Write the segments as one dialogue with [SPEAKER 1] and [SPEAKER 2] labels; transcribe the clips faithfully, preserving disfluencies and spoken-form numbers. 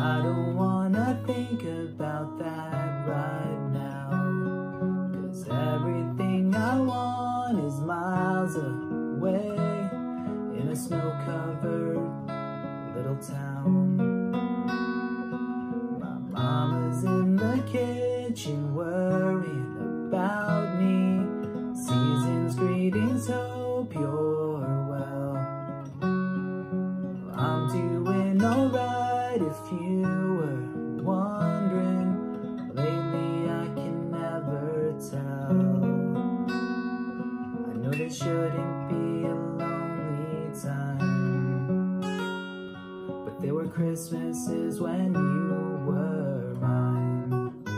[SPEAKER 1] I don't wanna think about that right now, 'cause everything I want is miles away in a snow-covered little town. My mama's in the kitchen worrying about me. Season's greetings, hope you're well. I'm doing alright if you were wondering. Lately I can never tell. I know this shouldn't be a lonely time, but there were Christmases when you were mine.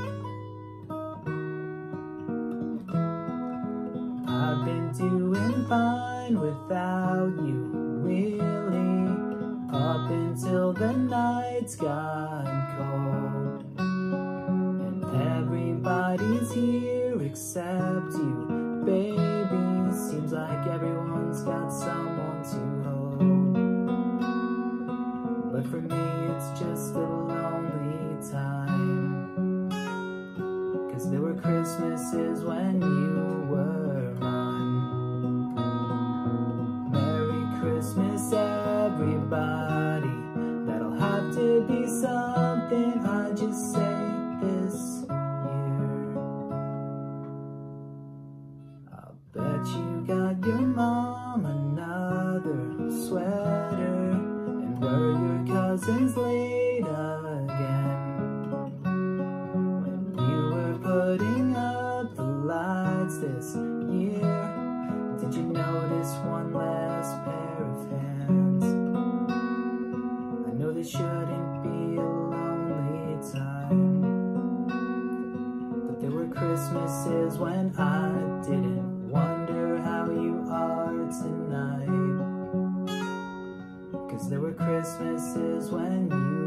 [SPEAKER 1] I've been doing fine without you, really, up until the nights got cold. And everybody's here except you, baby. Seems like everyone's got someone to hold, but for me it's just a lonely time, 'cause there were Christmases when you were mine. Merry Christmas everybody, that'll have to be something I just say this year. I'll bet you got your mom another sweater, and were your cousins late again when you were putting up the lights this year? Did you notice one less pair of hands? I know this shouldn't be a lonely time, but there were Christmases when I didn't wonder how you are tonight, 'cause there were Christmases when you